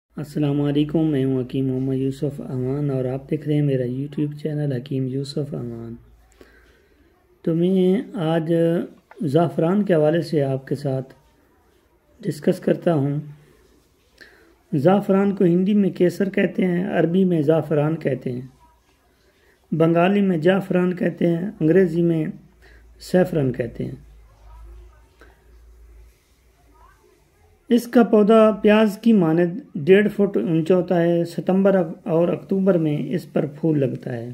अस्सलाम वालेकुम। मैं हूँ हकीम मोहम्मद यूसुफ अमान और आप देख रहे हैं मेरा यूट्यूब चैनल हकीम यूसुफ अमान। तो मैं आज ज़ाफ़रान के हवाले से आपके साथ डिस्कस करता हूँ। ज़ाफ़रान को हिंदी में केसर कहते हैं, अरबी में ज़ाफ़रान कहते हैं, बंगाली में जाफ़रान कहते हैं, अंग्रेज़ी में सैफ़रन कहते हैं। इसका पौधा प्याज की मानद 1.5 फुट ऊंचा होता है। सितंबर और अक्टूबर में इस पर फूल लगता है।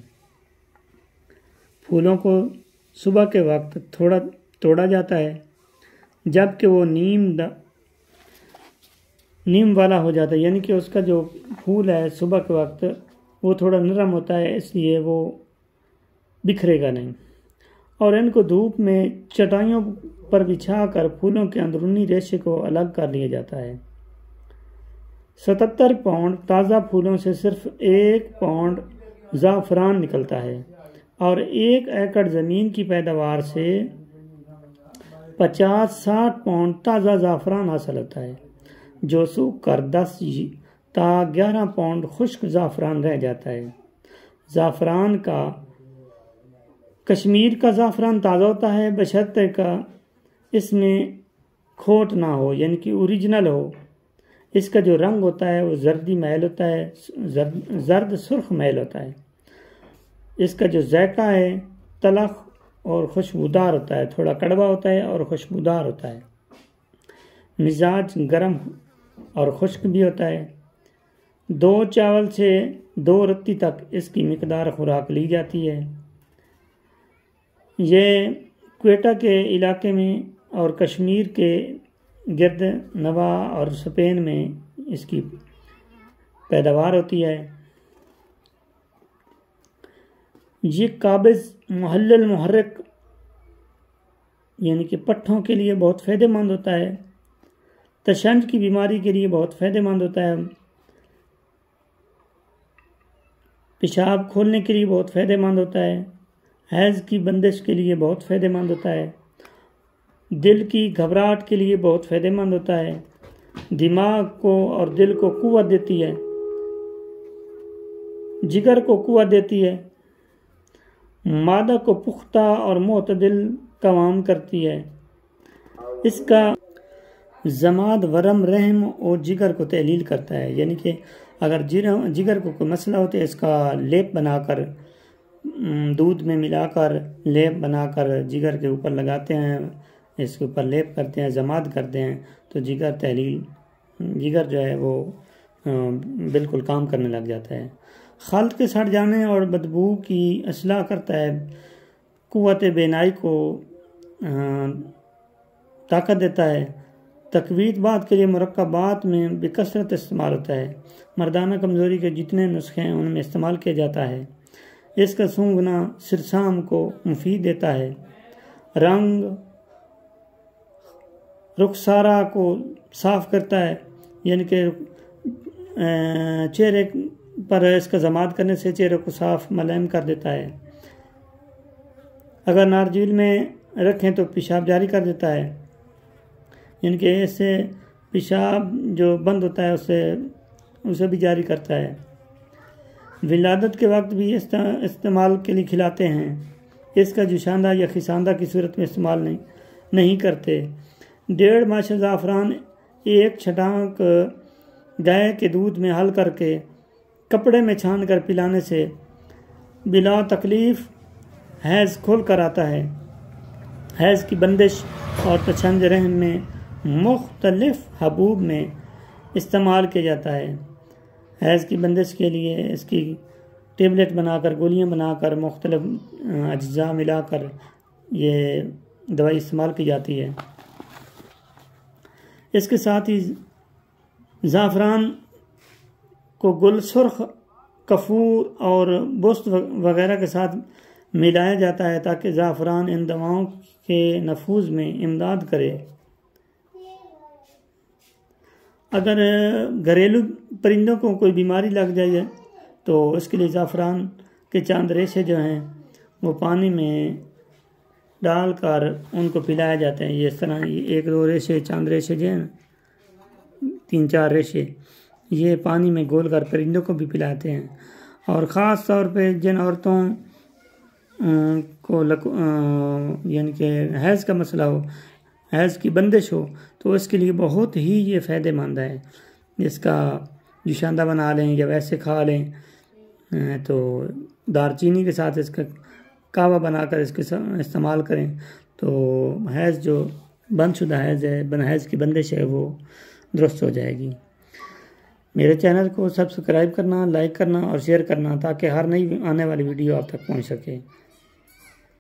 फूलों को सुबह के वक्त थोड़ा तोड़ा जाता है, जबकि वो नीम वाला हो जाता है, यानी कि उसका जो फूल है सुबह के वक्त वो थोड़ा नरम होता है, इसलिए वो बिखरेगा नहीं। और इनको धूप में चटाइयों पर बिछाकर फूलों के अंदरूनी रेशे को अलग कर लिया जाता है। 77 पाउंड ताज़ा फूलों से सिर्फ 1 पाउंड ज़ाफ़रान निकलता है और 1 एकड़ ज़मीन की पैदावार से 50-60 पाउंड ताज़ा ज़ाफ़रान हासिल होता है, जो सूख कर 10 ता 11 पाउंड खुश्क ज़ाफ़रान रह जाता है। ज़ाफ़रान का कश्मीर का ज़ाफ़रान ताज़ा होता है, बशर्ते का इसमें खोट ना हो, यानी कि ओरिजिनल हो। इसका जो रंग होता है वो जर्दी मैल होता है, जर्द सुर्ख मैल होता है। इसका जो जायका है तलख और खुशबूदार होता है, थोड़ा कड़वा होता है और खुशबूदार होता है। मिजाज गर्म और खुश्क भी होता है। 2 चावल से 2 रत्ती तक इसकी मिकदार खुराक ली जाती है। ये क्वेटा के इलाके में और कश्मीर के गिर्द नवा और स्पेन में इसकी पैदावार होती है। ये काबिज मुहल्लिल मुहर्रिक यानी कि पट्ठों के लिए बहुत फ़ायदेमंद होता है। तशंज की बीमारी के लिए बहुत फ़ायदेमंद होता है। पेशाब खोलने के लिए बहुत फ़ायदेमंद होता है। हैज़ की बंदिश के लिए बहुत फ़ायदेमंद होता है। दिल की घबराहट के लिए बहुत फ़ायदेमंद होता है। दिमाग को और दिल को कुव्वत देती है, जिगर को कुव्वत देती है, मादा को पुख्ता और मुतदिल कवाम करती है। इसका जमाद वरम रहम और जिगर को तहलील करता है, यानी कि अगर जिगर को कोई मसला हो तो इसका लेप बनाकर दूध में मिलाकर लेप बनाकर जिगर के ऊपर लगाते हैं, इसके ऊपर लेप करते हैं, जमात करते हैं, तो जिगर जो है वो बिल्कुल काम करने लग जाता है। खल्त के सड़ जाने और बदबू की असलाह करता है। कुव्वत बेनाई को ताकत देता है। तकवीत बात के लिए मुरक्कबात में बेकसरत इस्तेमाल होता है। मर्दाना कमज़ोरी के जितने नुस्खे हैं उनमें इस्तेमाल किया जाता है। इसका सूंघना सिरसाम को मुफीद देता है। रंग रुखसारा को साफ करता है, यानी कि चेहरे पर इसका जमात करने से चेहरे को साफ मुलायम कर देता है। अगर नारजील में रखें तो पेशाब जारी कर देता है, यानी कि इससे पेशाब जो बंद होता है उसे भी जारी करता है। विलादत के वक्त भी इस्तेमाल के लिए खिलाते हैं। इसका जुशांदा या खिसांदा की सूरत में इस्तेमाल नहीं करते। 1.5 माशा ज़ाफ़रान 1 छटाक गाय के दूध में हल करके कपड़े में छान कर पिलाने से बिला तकलीफ़ हैज़ खोल कर आता है। हैज़ की बंदिश और तशंज रहम में मुख्तलिफ हबूब में इस्तेमाल किया जाता है। हैज़ की बंदिश के लिए इसकी टेबलेट बनाकर, गोलियां बनाकर, मुख्तलिफ अज्जा मिलाकर ये दवाई इस्तेमाल की जाती है। इसके साथ ही ज़ाफ़रान को गुल सुर्ख, कफूर और बुस्त वगैरह के साथ मिलाया जाता है ताकि ज़ाफ़रान इन दवाओं के नफूज में इमदाद करे। अगर घरेलू परिंदों को कोई बीमारी लग जाए तो इसके लिए ज़ाफ़रान के चंद रेशे जो हैं वो पानी में डालकर उनको पिलाए जाते हैं। ये इस तरह 1-2 रेशे, चंद रेशे जो हैं 3-4 रेशे ये पानी में घोल कर परिंदों को भी पिलाते हैं। और ख़ास तौर पे जिन औरतों को यानी कि हैज़ का मसला हो, हैज़ की बंदिश हो, तो इसके लिए बहुत ही ये फ़ायदेमंद है। इसका जुशांदा बना लें या वैसे खा लें, तो दारचीनी के साथ इसका कावा बनाकर इसके इस्तेमाल करें तो हैज़ जो बंदशुदा हैज़ है, हैज़ की बंदिश है, वो दुरुस्त हो जाएगी। मेरे चैनल को सब्सक्राइब करना, लाइक करना और शेयर करना ताकि हर नई आने वाली वीडियो आप तक पहुंच सके।